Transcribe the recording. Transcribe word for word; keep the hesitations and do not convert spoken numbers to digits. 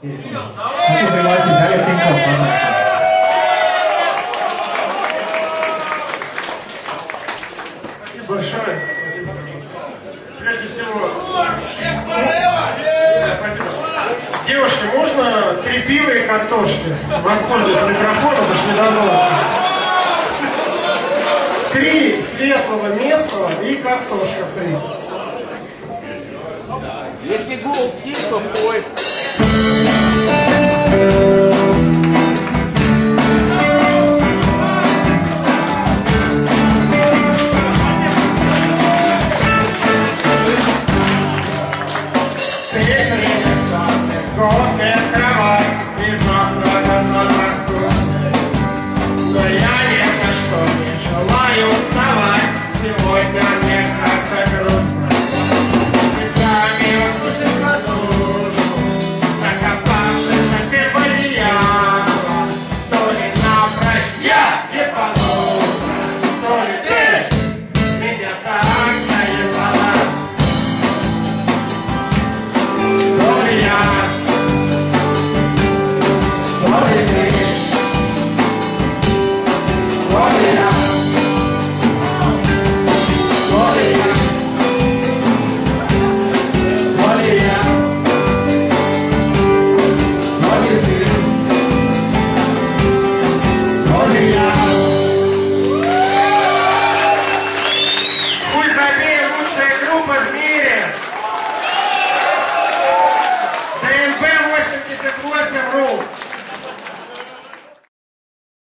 Хочу пригласить Олег Тиньков, пожалуйста. Спасибо большое. Спасибо. Прежде всего, спасибо. Девушки, можно три пива и картошки? Воспользуюсь микрофоном, потому что не додумался. Три светлого, местного и картошка фри. Если голод съесть, то пой.